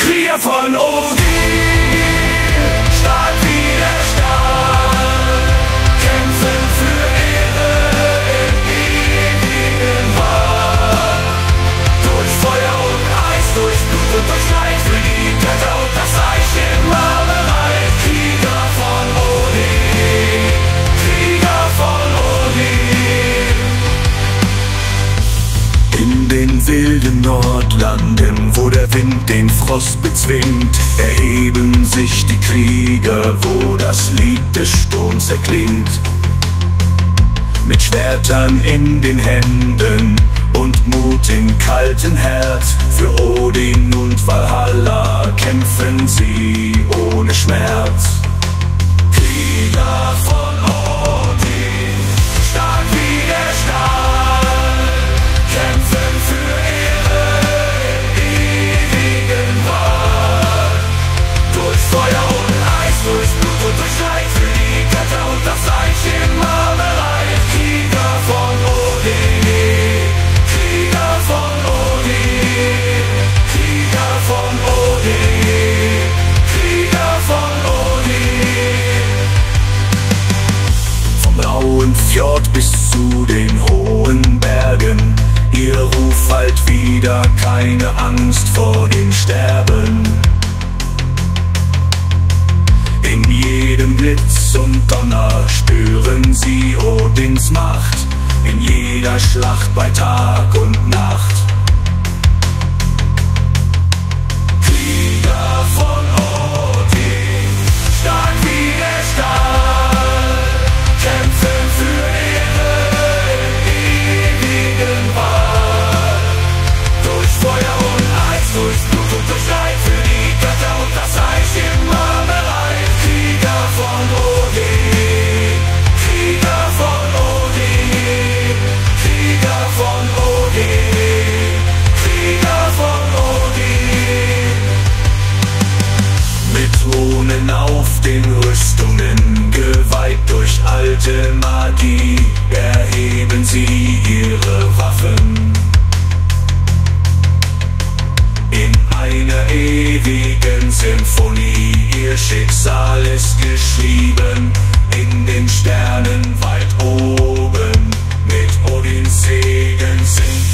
Krieger von Odin, stark wie der Stahl, kämpfen für Ehre im ewigen Wald. Durch Feuer und Eis, durch Blut und durch Leid, für die Götter und das Reich immer bereit. Krieger von Odin, Krieger von Odin. In den wilden Nordlanden, wo der Wind den Frost bezwingt, erheben sich die Krieger, wo das Lied des Sturms erklingt. Mit Schwertern in den Händen und Mut im kalten Herz, für Odin und Valhalla kämpfen sie ohne Schmerz. Krieger von Odin, stark wie der Stahl, kämpfen für Ehre im ewigen Wald. Durch Feuer und Eis, durch Blut und durch Leid, für die Götter und das Reich immer bereit. Krieger von Odin, Krieger von Odin, Krieger von Odin, Krieger von Odin. Vom blauen Fjord bis zu den hohen Bergen, ihr Ruf hallt wieder, keine Angst vor dem Sterben. In jedem Blitz und Donner spüren sie Odins Macht, in jeder Schlacht bei Tag und Nacht. Krieger von Odin, stark wie der Stahl, kämpfen für Ehre im ewigen Wald. Durch Feuer und Eis, durch Blut und durch Leid, für die Götter und das Reich immer bereit. Krieger von Odin, Krieger von Odin, Krieger von Odin, Krieger von Odin. Mit Runen auf den Rüstungen, geweiht durch alte Magie, erheben sie ihre Waffen. In einer ewigen Symphonie, ihr Schicksal ist geschrieben, in den Sternen weit oben, mit Odins Segen singt